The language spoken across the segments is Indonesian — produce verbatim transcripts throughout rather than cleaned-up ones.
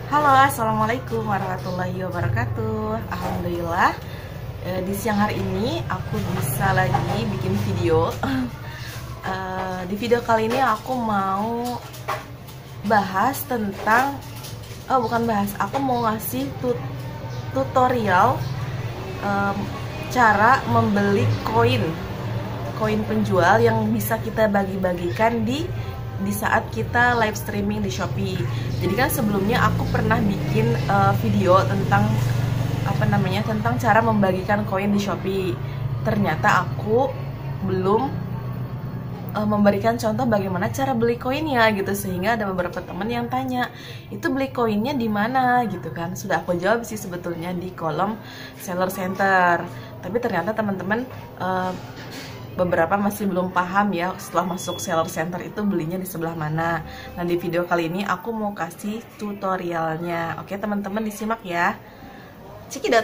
Halo, assalamualaikum warahmatullahi wabarakatuh. Alhamdulillah, eh, di siang hari ini aku bisa lagi bikin video. Eh, di video kali ini aku mau bahas tentang, oh bukan bahas, aku mau ngasih tut tutorial em, cara membeli koin, koin penjual yang bisa kita bagi-bagikan di di saat kita live streaming di Shopee. Jadi kan sebelumnya aku pernah bikin uh, video tentang apa namanya tentang cara membagikan koin di Shopee. Ternyata aku belum uh, memberikan contoh bagaimana cara beli koinnya gitu, sehingga ada beberapa teman yang tanya, itu beli koinnya di mana gitu kan. Sudah aku jawab sih sebetulnya di kolom seller center. Tapi ternyata teman-teman uh, beberapa masih belum paham ya, setelah masuk seller center itu belinya di sebelah mana. Nah, di video kali ini aku mau kasih tutorialnya. Oke teman-teman, disimak ya. Cekidot.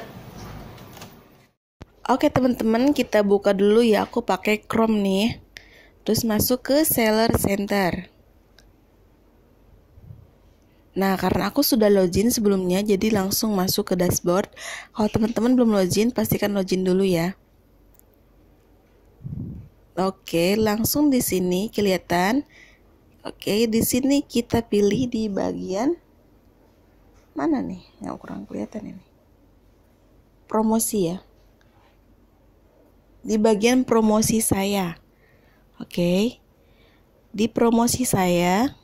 Oke teman-teman, kita buka dulu ya. Aku pakai Chrome nih. Terus masuk ke seller center. Nah, karena aku sudah login sebelumnya, jadi langsung masuk ke dashboard. Kalau teman-teman belum login, pastikan login dulu ya. Oke, langsung di sini kelihatan. Oke, di sini kita pilih di bagian mana nih? Nggak kurang kelihatan ini. Promosi ya. Di bagian promosi saya. Oke. Di promosi saya.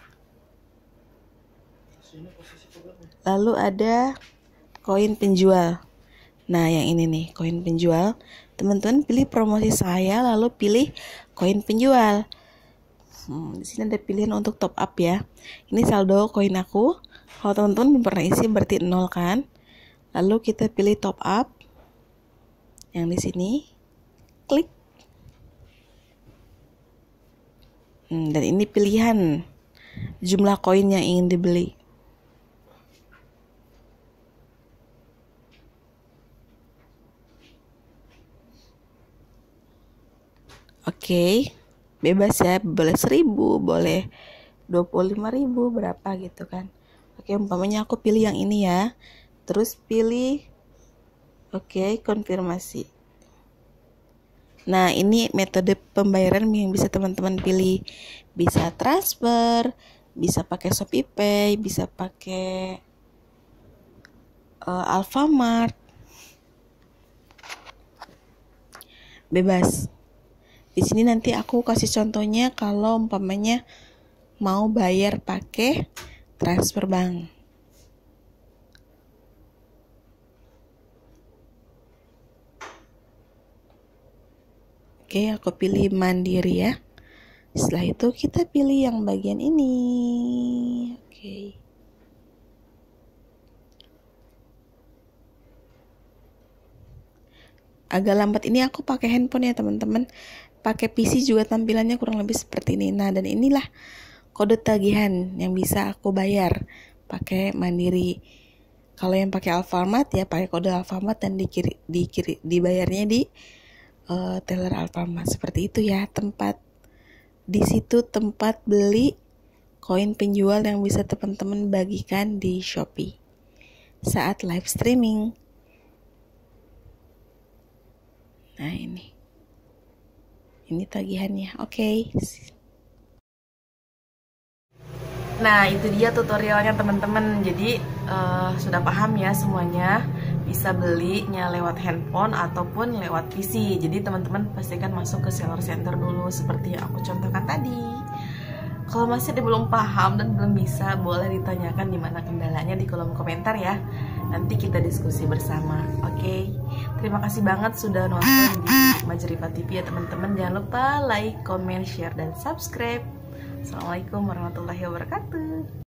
Lalu ada koin penjual. Nah, yang ini nih, koin penjual. Teman-teman pilih promosi saya, lalu pilih koin penjual. Hmm, di sini ada pilihan untuk top up ya. Ini saldo koin aku. Kalau teman-teman belum pernah isi berarti nol kan. Lalu kita pilih top up. Yang di sini, klik. Hmm, dan ini pilihan jumlah koin yang ingin dibeli. Oke, okay. Bebas ya, boleh seribu, boleh dua puluh lima ribu, berapa gitu kan. Oke, okay, umpamanya aku pilih yang ini ya. Terus pilih, oke, okay, konfirmasi. Nah, ini metode pembayaran yang bisa teman-teman pilih. Bisa transfer, bisa pakai ShopeePay, bisa pakai uh, Alfamart. Bebas. Di sini nanti aku kasih contohnya kalau umpamanya mau bayar pakai transfer bank. Oke, aku pilih Mandiri ya. Setelah itu kita pilih yang bagian ini. Oke. Agak lambat ini aku pakai handphone ya teman-teman. Pakai P C juga tampilannya kurang lebih seperti ini. Nah, dan inilah kode tagihan yang bisa aku bayar pakai Mandiri. Kalau yang pakai Alfamart ya pakai kode Alfamart dan dikiri, dikiri, dibayarnya di uh, teller Alfamart. Seperti itu ya tempat. Di situ tempat beli koin penjual yang bisa teman-teman bagikan di Shopee saat live streaming. Nah, ini. Ini tagihannya. Oke. Okay. Nah, itu dia tutorialnya teman-teman. Jadi uh, sudah paham ya semuanya. Bisa belinya lewat handphone ataupun lewat P C. Jadi teman-teman pastikan masuk ke seller center dulu seperti yang aku contohkan tadi. Kalau masih belum paham dan belum bisa, boleh ditanyakan di mana kendalanya di kolom komentar ya. Nanti kita diskusi bersama. Oke. Okay? Terima kasih banget sudah nonton di Majrifa T V ya teman-teman. Jangan lupa like, comment, share, dan subscribe. Assalamualaikum warahmatullahi wabarakatuh.